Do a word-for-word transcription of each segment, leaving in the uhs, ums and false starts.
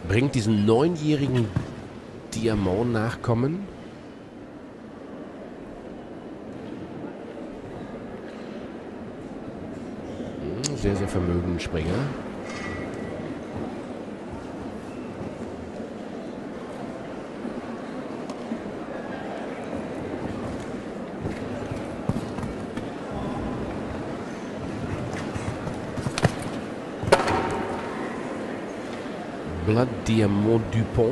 bringt diesen neunjährigen Diamant-Nachkommen. Sehr, sehr vermögenden Springer. Blood Diamant Dupont.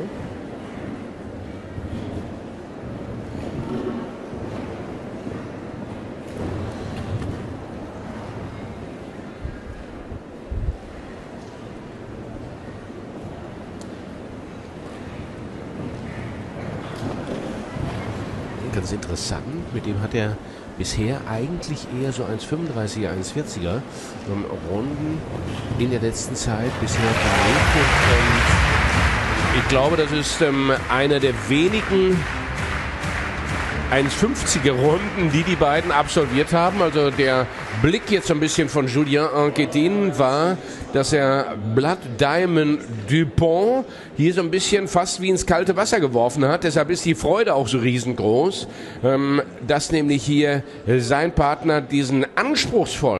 Ganz interessant, mit dem hat er bisher eigentlich eher so eins fünfunddreißiger, eins vierziger ähm, Runden in der letzten Zeit bisher erlebt. Und ich glaube, das ist ähm, einer der wenigen eins fünfziger Runden, die die beiden absolviert haben. Also der Blick jetzt so ein bisschen von Julien Anquetin war, dass er Blood Diamant Dupont hier so ein bisschen fast wie ins kalte Wasser geworfen hat. Deshalb ist die Freude auch so riesengroß, ähm, dass nämlich hier sein Partner diesen anspruchsvollen